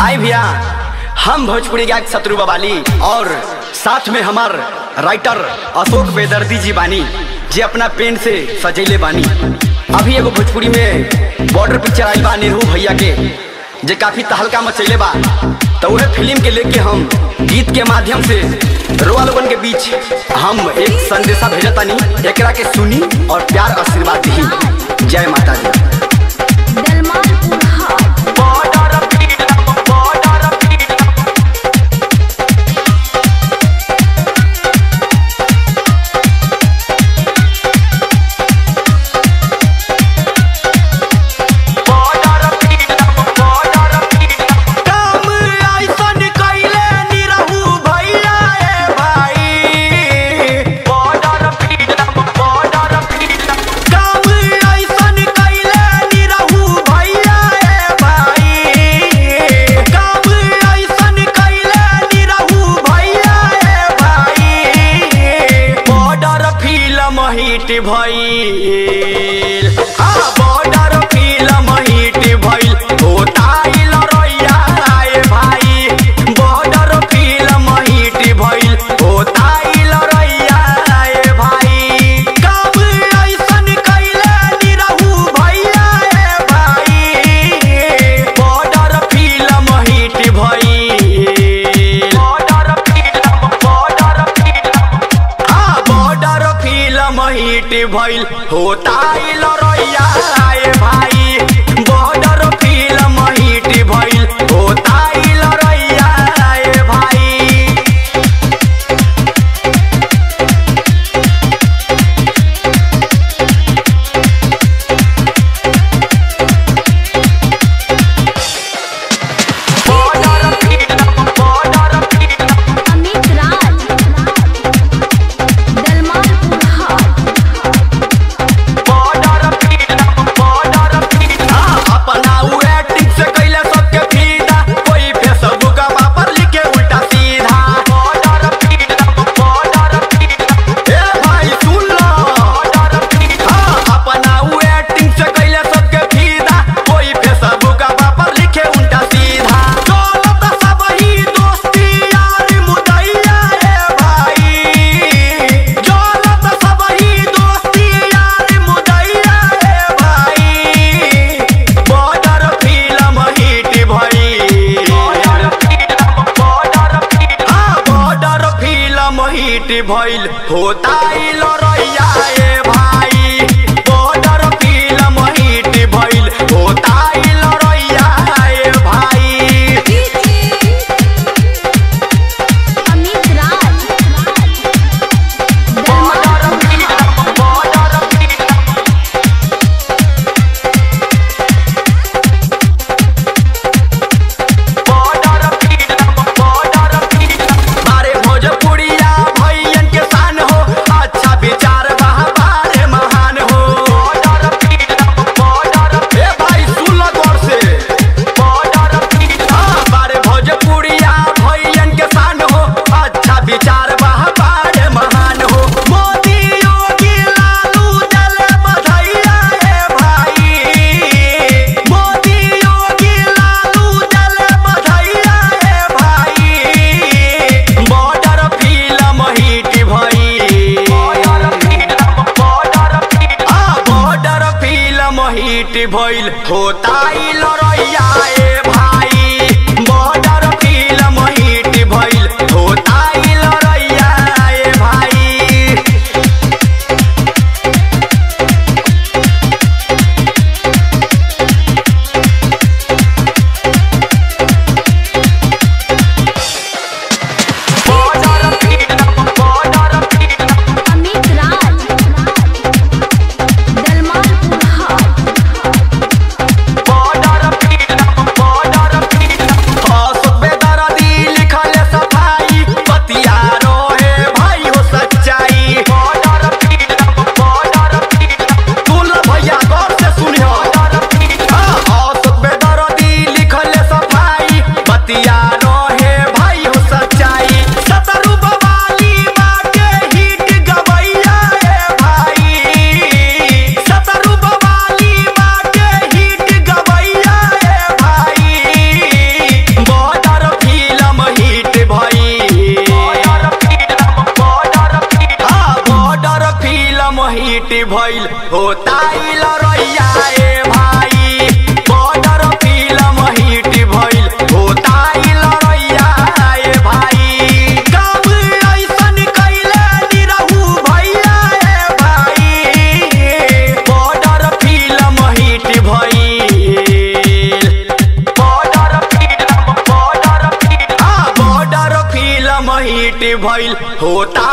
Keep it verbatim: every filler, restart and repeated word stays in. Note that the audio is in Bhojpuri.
आई भैया हम भोजपुरी गायक शत्रु बवाली और साथ में हमार राइटर अशोक बेदर्दी जी बानी जे अपना पेन से सजेले बानी। अभी एगो भोजपुरी में बॉर्डर पिक्चर आई बा निरहू भैया के जे काफी तहलका मचैले बा, तो वह फिल्म के लेके हम गीत के माध्यम से रोआ लोगन के बीच हम एक संदेशा भेजतानी। एकरा के सुनी और प्यार आशीर्वाद दी। जय माता दी। भइल हाँ बॉर्डर फिल्म हिट भइल होताई लड़ैया आए भाई। बॉर्डर फिल्म हिट भइल होताई लड़ैया आए भाई। कब ऐसन कैले निरहू भैया ए भाई। बॉर्डर फिल्म हिट भइल बॉर्डर फिल्म बॉर्डर फिल्म हाँ बॉर्डर फिल्म हिट भइल होताई लड़ैया आए भाई। बॉर्डर फिल्म हिट भइल होताई लड़ैया आए भाई। Border film border film Amit Raj भइल होताई लड़ैया ए भाई। बॉर्डर फिल्म हिट भइल होताई लड़ैया ए भाई। Amit Raj border film border border film border film मारे भोजपुरिया भइल होताई लड़ैया ए भाई। बॉर्डर फिल्म हिट भइल होताई लड़ैया ए भाई। Border film border film Amit Raj border film border होता